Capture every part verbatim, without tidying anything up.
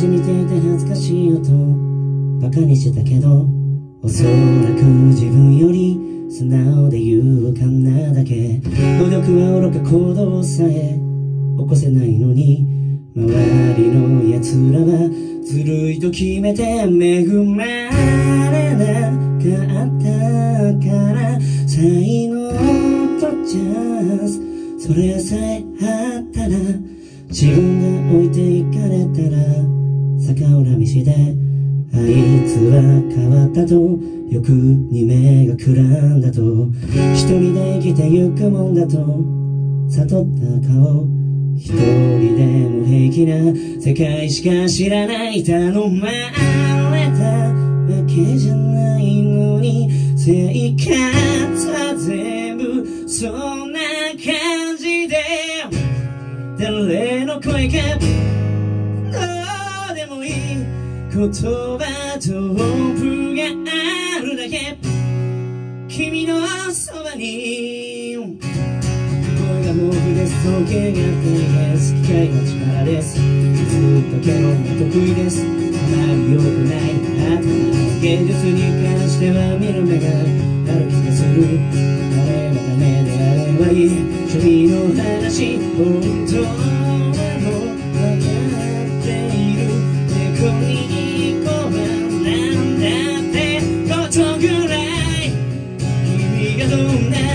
じみていて恥ずかしいよとバカにしてたけど、おそらく自分より素直で勇敢なだけ。努力は愚か、行動さえ起こせないのに、周りの奴らはずるいと決めて恵まれなかったから才能とチャンス、それさえあったら自分が置いていかれたら逆恨みして、あいつは変わったと欲に目がくらんだと、一人で生きてゆくもんだと悟った顔、一人でも平気な世界しか知らない。頼まれたわけじゃないのに生活は全部そんな感じで、誰の声かどうでもいい、言葉と音符があるだけ、君のそばに声が豊富です、統計が大です、機械の力です、ずっとけども得意です、あまり良くないあと芸術に関しては見る目がある気がする。あれはダメであれはいい、趣味の話本当はもう分かっている。猫にこはなんだってことぐらい、君がどんな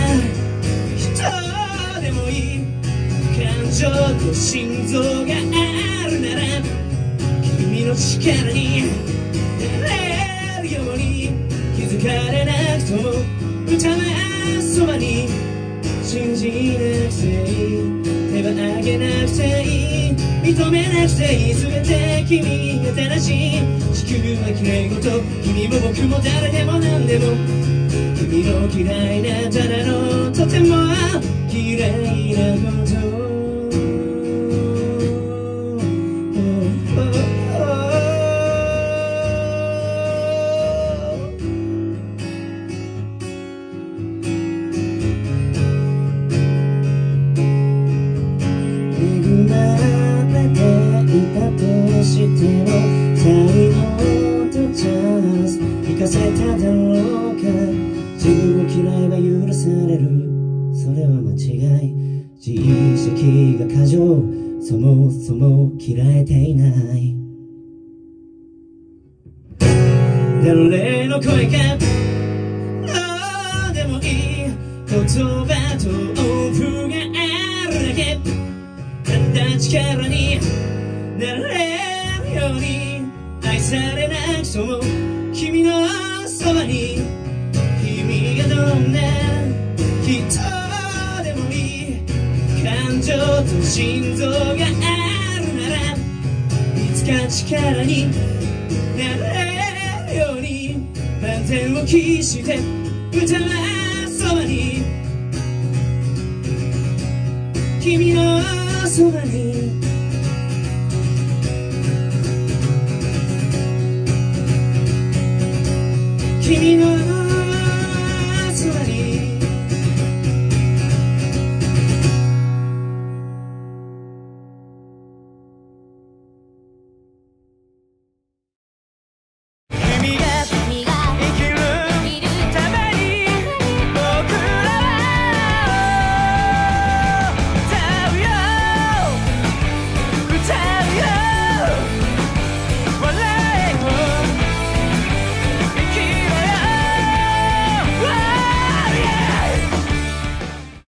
人でもいい、感情と心臓があるなら君の力になれるように、気づかれなくとも歌はそばに、信じなくていい、手は上げなくていい、認めなくていい、全て君が正しい。地球は綺麗事、君も僕も誰でも何でも、君の嫌いなただのとても嫌いなこと、しても才能とチャンス生かせただろうか。自分を嫌いは許される、それは間違い。自意識が過剰、そもそも嫌えていない。誰の声かどうでもいい、言葉と音符があるだけ、ただ力になれるように、愛されなくとも君のそばに、君がどんな人でもいい、感情と心臓があるならいつか力になれるように、万全を期して歌はそばに、君のそばに